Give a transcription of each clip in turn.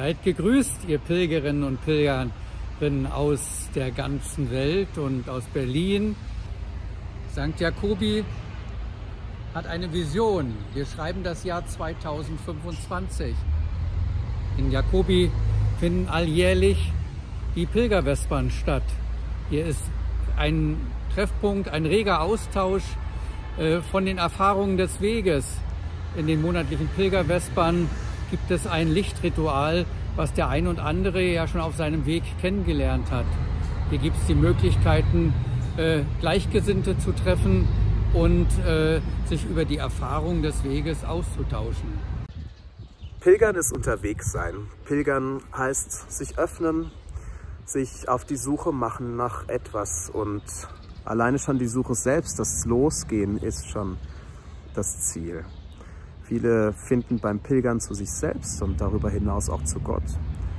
Seid gegrüßt, ihr Pilgerinnen und Pilger aus der ganzen Welt und aus Berlin. St. Jakobi hat eine Vision. Wir schreiben das Jahr 2025. In Jakobi finden alljährlich die Pilgervespern statt. Hier ist ein Treffpunkt, ein reger Austausch von den Erfahrungen des Weges. In den monatlichen Pilgervespern gibt es ein Lichtritual, was der ein und andere ja schon auf seinem Weg kennengelernt hat. Hier gibt es die Möglichkeiten, Gleichgesinnte zu treffen und sich über die Erfahrung des Weges auszutauschen. Pilgern ist unterwegs sein. Pilgern heißt sich öffnen, sich auf die Suche machen nach etwas. Und alleine schon die Suche selbst, das Losgehen, ist schon das Ziel. Viele finden beim Pilgern zu sich selbst und darüber hinaus auch zu Gott.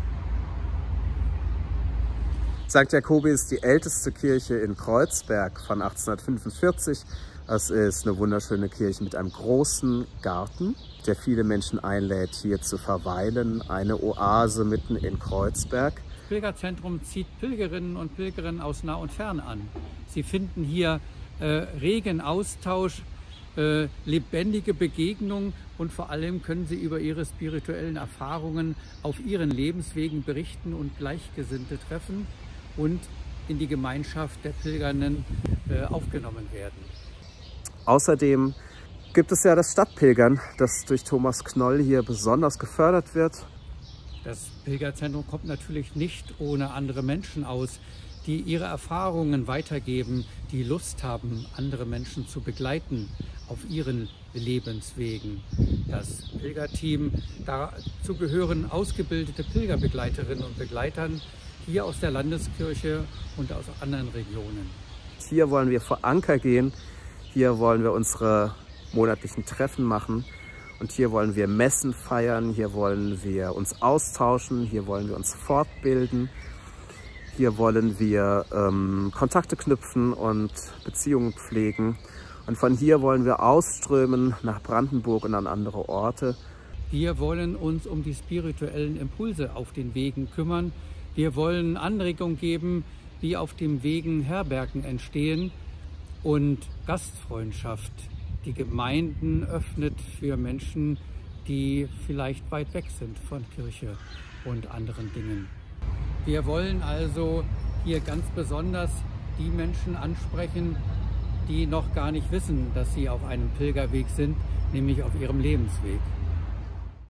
St. Jakobi ist die älteste Kirche in Kreuzberg von 1845. Das ist eine wunderschöne Kirche mit einem großen Garten, der viele Menschen einlädt, hier zu verweilen. Eine Oase mitten in Kreuzberg. Das Pilgerzentrum zieht Pilgerinnen und Pilger aus nah und fern an. Sie finden hier regen Austausch, lebendige Begegnung und vor allem können sie über ihre spirituellen Erfahrungen auf ihren Lebenswegen berichten und Gleichgesinnte treffen und in die Gemeinschaft der Pilgernden aufgenommen werden. Außerdem gibt es ja das Stadtpilgern, das durch Thomas Knoll hier besonders gefördert wird. Das Pilgerzentrum kommt natürlich nicht ohne andere Menschen aus, die ihre Erfahrungen weitergeben, die Lust haben, andere Menschen zu begleiten auf ihren Lebenswegen. Das Pilgerteam, dazu gehören ausgebildete Pilgerbegleiterinnen und Begleitern hier aus der Landeskirche und aus anderen Regionen. Hier wollen wir vor Anker gehen, hier wollen wir unsere monatlichen Treffen machen und hier wollen wir Messen feiern, hier wollen wir uns austauschen, hier wollen wir uns fortbilden. Hier wollen wir Kontakte knüpfen und Beziehungen pflegen. Und von hier wollen wir ausströmen nach Brandenburg und an andere Orte. Wir wollen uns um die spirituellen Impulse auf den Wegen kümmern. Wir wollen Anregungen geben, wie auf den Wegen Herbergen entstehen und Gastfreundschaft. Die Gemeinden öffnet für Menschen, die vielleicht weit weg sind von Kirche und anderen Dingen. Wir wollen also hier ganz besonders die Menschen ansprechen, die noch gar nicht wissen, dass sie auf einem Pilgerweg sind, nämlich auf ihrem Lebensweg.